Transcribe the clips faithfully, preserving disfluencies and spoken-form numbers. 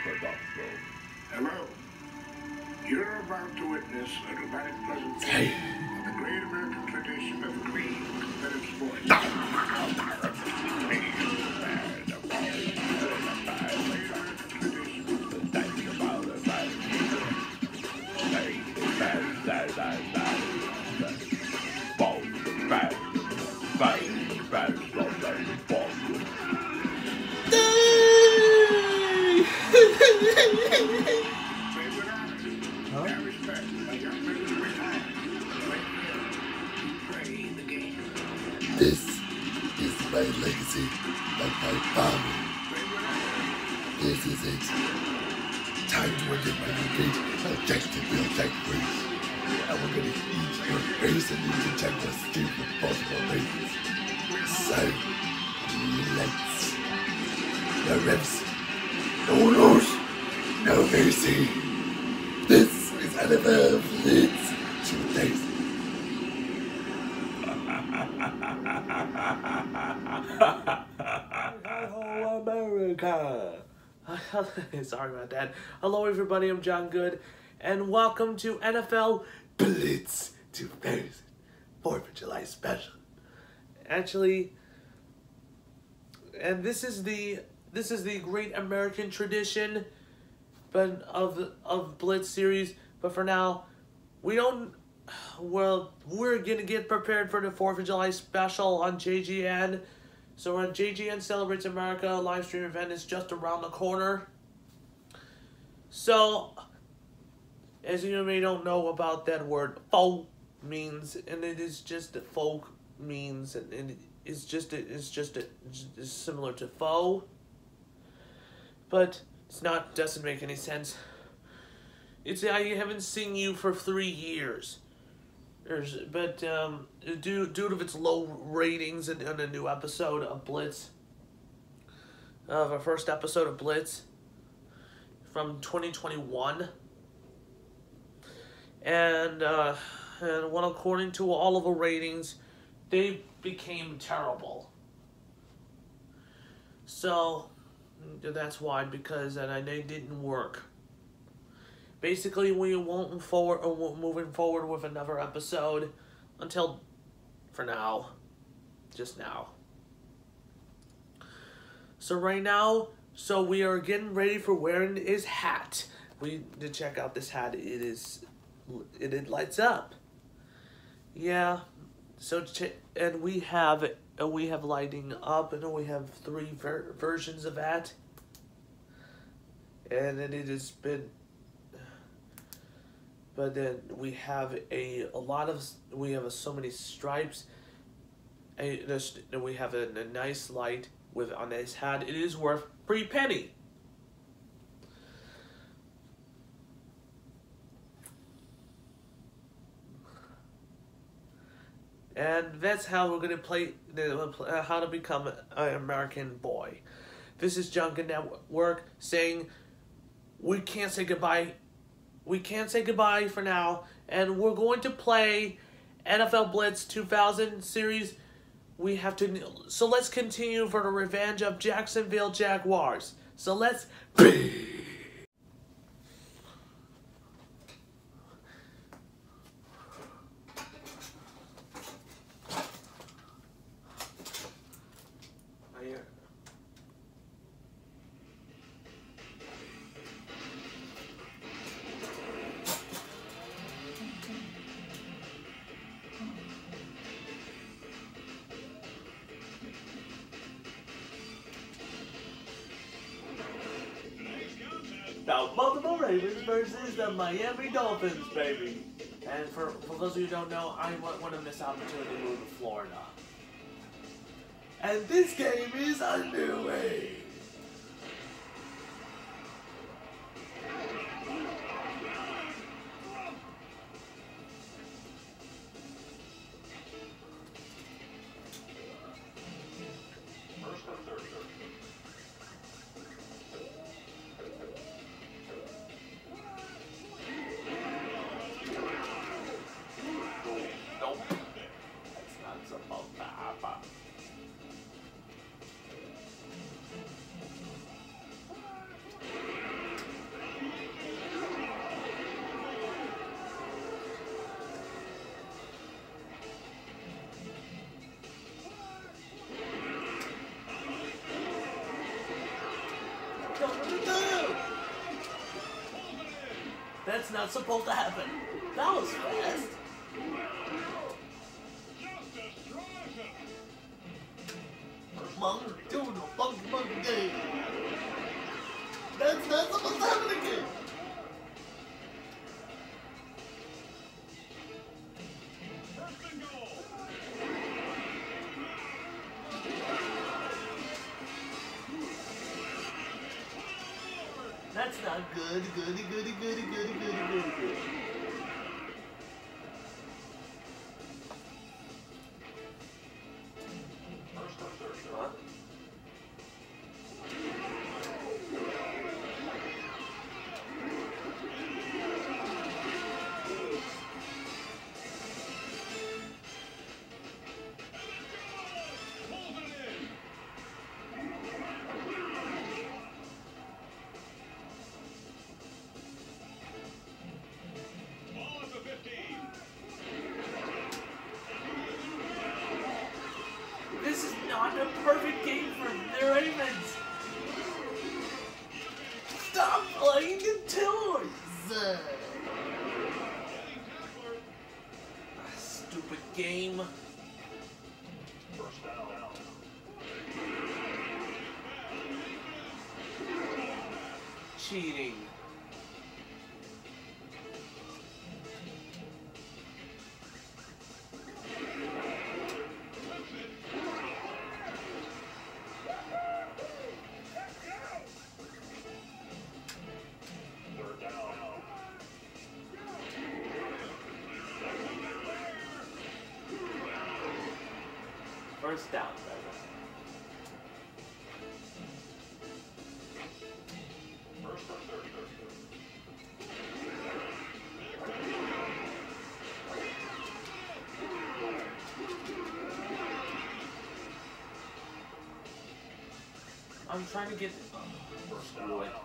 production. Hello. You're about to witness a dramatic presentation of the great American tradition of clean, competitive sports. This is my legacy, like my father. This is it. Time to get my new gate, objective Bill Jack Race. And we're gonna eat your face and interject your skin with multiple races. So, let's. No reps, no rules, no mercy. This is N F L BLITZ two days. Hello, America! Sorry about that. Hello, everybody. I'm John Good, and welcome to N F L BLITZ two thousand fourth of July special. Actually, and this is the this is the great American tradition, but of of BLITZ series. But for now, we don't. Well, we're gonna get prepared for the fourth of July special on J G N. So when J G N Celebrates America live stream event is just around the corner. So, as you may don't know about that word, folk means, and it is just that folk means, and, and it's just it's just a, it's similar to foe, but it's not. Doesn't make any sense. It's I haven't seen you for three years. There's, but um, due due to its low ratings in, in a new episode of BLITZ, of our first episode of BLITZ from twenty twenty-one, and uh, and well, according to all of the ratings, they became terrible. So that's why, because and they didn't work. Basically, we won't move forward, or moving forward with another episode until, for now, just now. So right now, so we are getting ready for wearing his hat. We did check out this hat. It is, it, it lights up. Yeah. So and we have and we have lighting up, and we have three ver versions of that, and then it has been. But then we have a, a lot of, we have a, so many stripes, and we have a, a nice light with on this hat. It is worth pretty penny. And that's how we're going to play, uh, how to become an American boy. This is Junkin Network saying we can't say goodbye. We can't say goodbye for now, and we're going to play N F L BLITZ two thousand series. We have to, so let's continue for the revenge of Jacksonville Jaguars. So let's be. The Baltimore Ravens versus the Miami Dolphins, baby. And for, for those of you who don't know, I wanted this opportunity to move to Florida. And this game is underway. That's not supposed to happen. That was fast. Monkey doing a funky monkey game. That's not supposed to happen again. That's not good, goody, goody, goody, goody, goody, goody, goody. Huh? This is not a perfect game for the Ravens. Stop playing the toys. Stupid game. Cheating. First down, baby. I'm trying to get. Oh, screw it.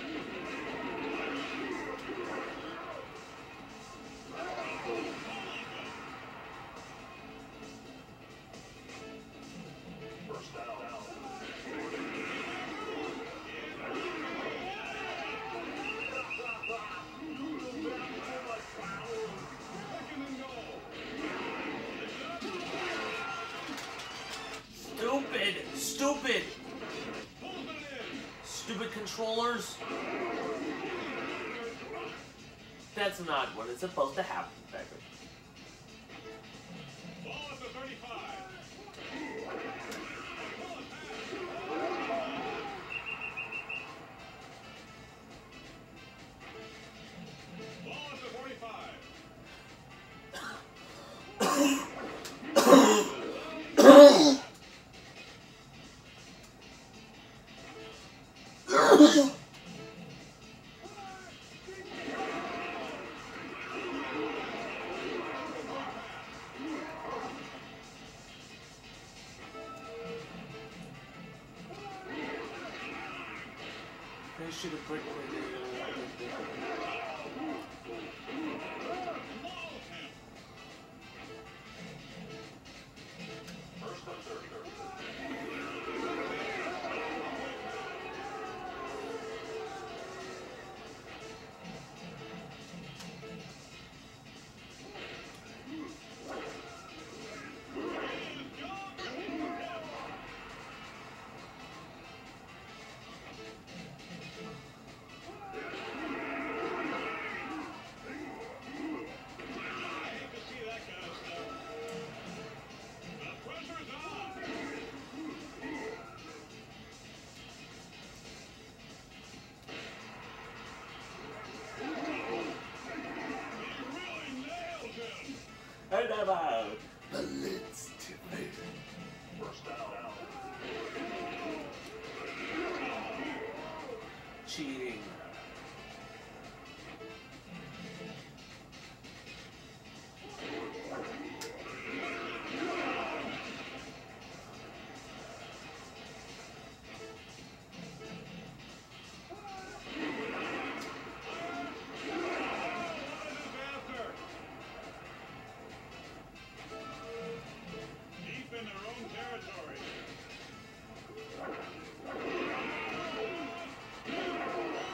Stupid! Stupid! Stupid controllers! That's not what is supposed to happen, Becker. Ball at the thirty-five. Ball at the forty-five. They should have put it Hey, Davo! BLITZ. First down. Cheating. Deep in their own territory.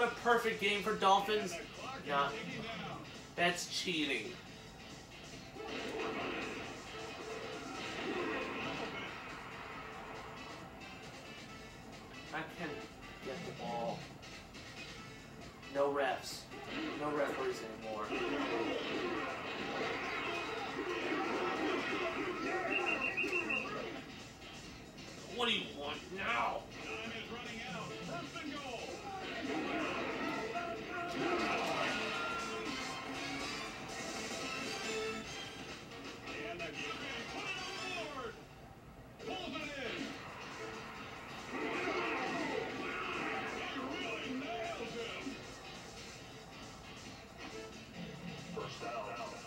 want a perfect game for Dolphins? Nah. That's cheating. I can get the ball. No refs. No referees anymore. What do you want now? Time is running out. First and goal. And the defense put it on the board. Pulls it in. He really nails him. First down.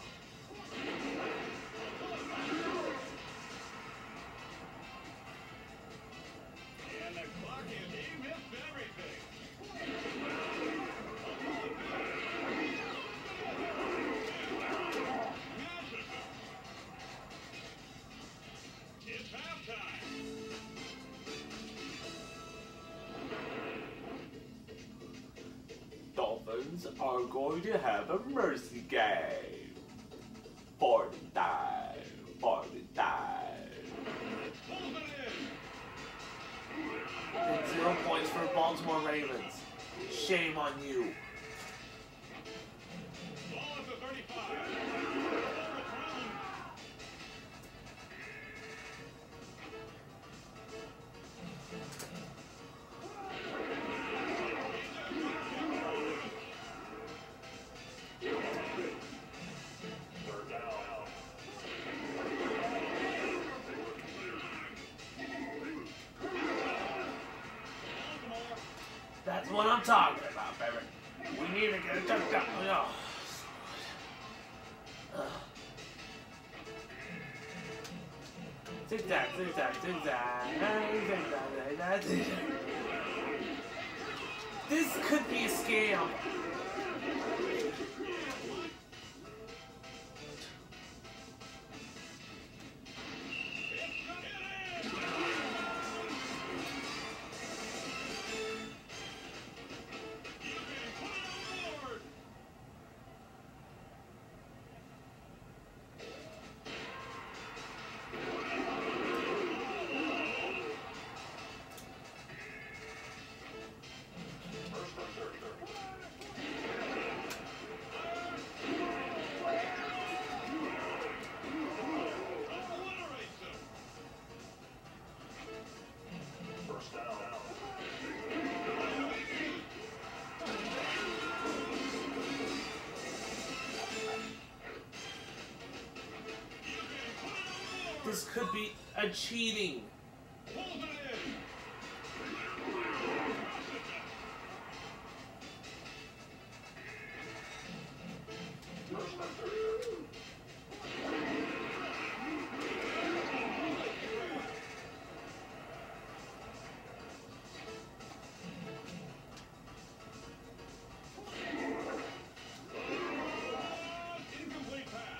And the clock is, he missed everything. Mashes him. It's halftime. Dolphins are going to have a mercy game. forty time. forty time. Pulls it in. And zero points for Baltimore Ravens. Shame on you. Ball at the thirty-five. Overthrown. Third down. Baltimore. That's what I'm talking about, baby. We need to get a touchdown. Oh. Ugh. Zigzag, zigzag, zigzag, zigzag, zigzag. This could be a scam. This could be a cheating. Pulls it in. Incomplete pass.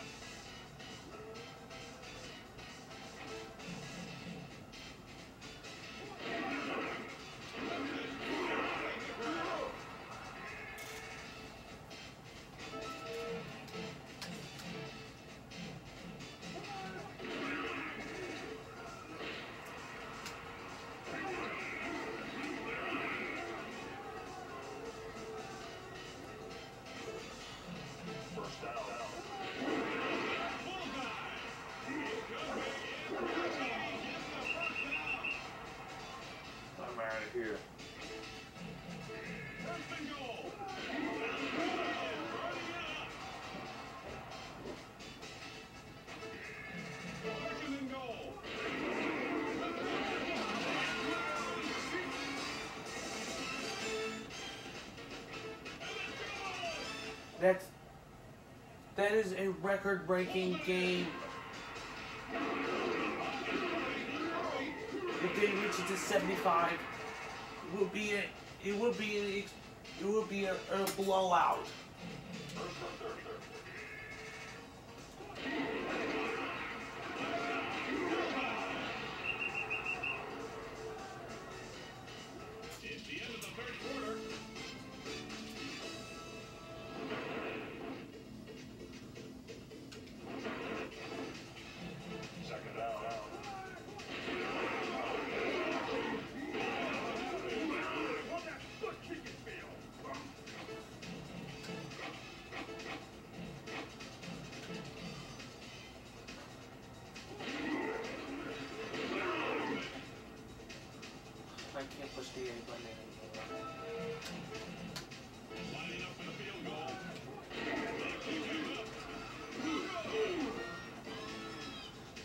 First down. I'm out of here. First and goal. Second and goal. That's that is a record-breaking game. If they reach it to seventy-five, it will be a it will be a, it will be a, a blowout. It's the end of the third quarter.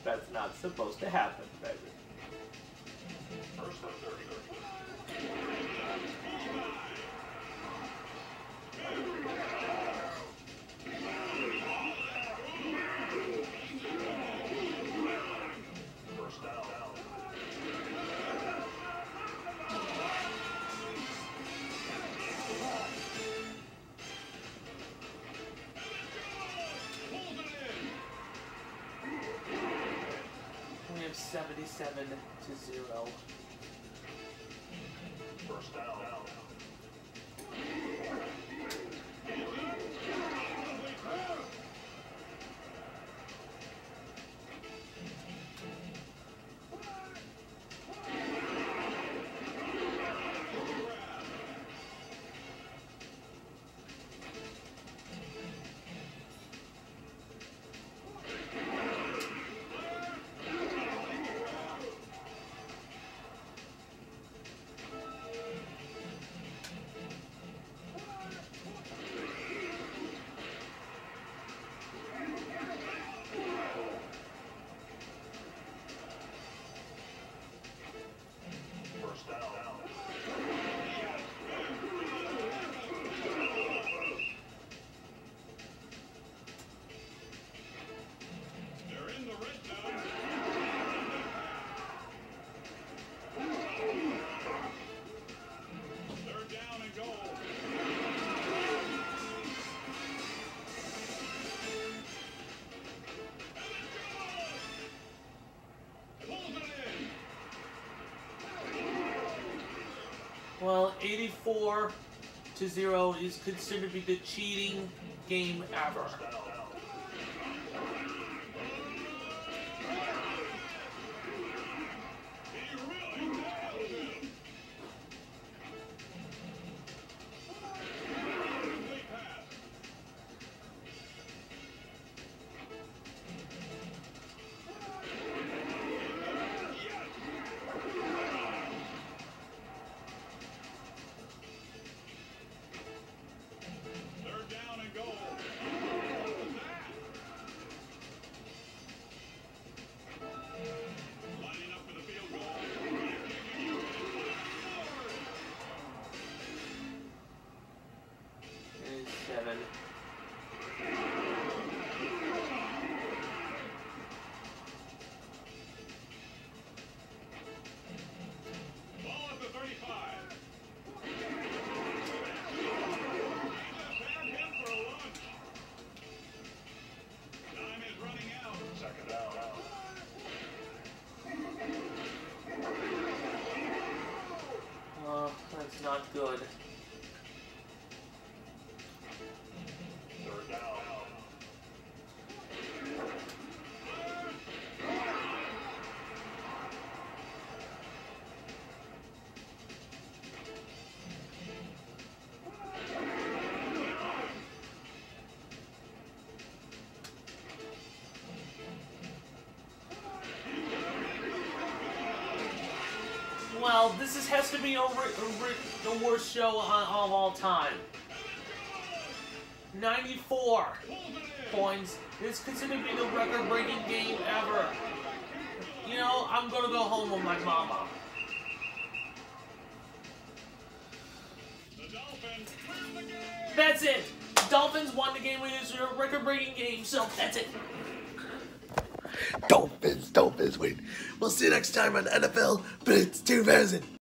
that's not supposed to happen, baby. First and thirty. First down. We have seventy-seven to zero. First down. First down. They're in the red zone. They're down and goal. Pulls it in. Well, eighty-four to zero is considered to be the cheating game ever. He really nailed him. Complete pass. Third down and goal. What was that? Lining up for the field goal. eighty-seven. Ball at the thirty-five. Just had him for a lunch. Time is running out. Second down. Oh, that's not good. Third down. Well, this is, has to be a, ri- a ri- the worst show on, of all time. ninety-four points. It's considered to be the record-breaking game ever. You know, I'm gonna go home with my mama. The Dolphins win the game. That's it. Dolphins won the game. It was a record-breaking game, so that's it. Dolphins, Dolphins win. We'll see you next time on N F L Blitz two thousand.